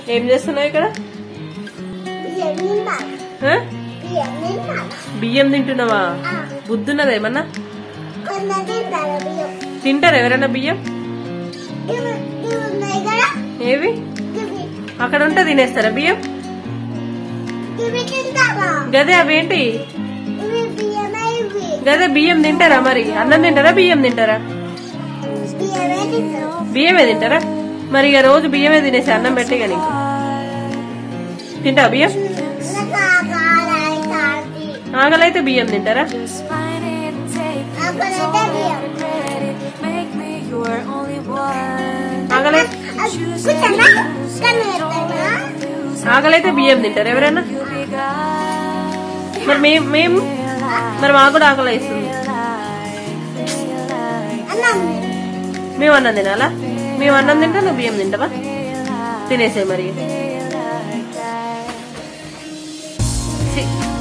ఏం చేస్తున్నావు ఇక్కడ? బియ్యం తింటున్నావా? బుద్ధున్నదా ఏమన్నా? తింటారా ఎవరైనా బియ్యం? ఏవి అక్కడ ఉంటే తినేస్తారా బియ్యం? గదే అవేంటి? గదే బియ్యం తింటారా? మరి అన్నం తింటారా బియ్యం తింటారా? బియ్యమే తింటారా? మరి ఇక రోజు బియ్యమే తినేసి అన్నం పెట్టి కానీ తింటా బియ్యం? ఆకలైతే బియ్యం తింటారా? ఆకలైతే బియ్యం తింటారు ఎవరైనా? మరి మేము మరి మాకు కూడా ఆకలి వేస్తుంది. మేము అన్నం తినాలా? మేము అన్నం తింటా నువ్వు బియ్యం తింటావా? తినేసే మరి.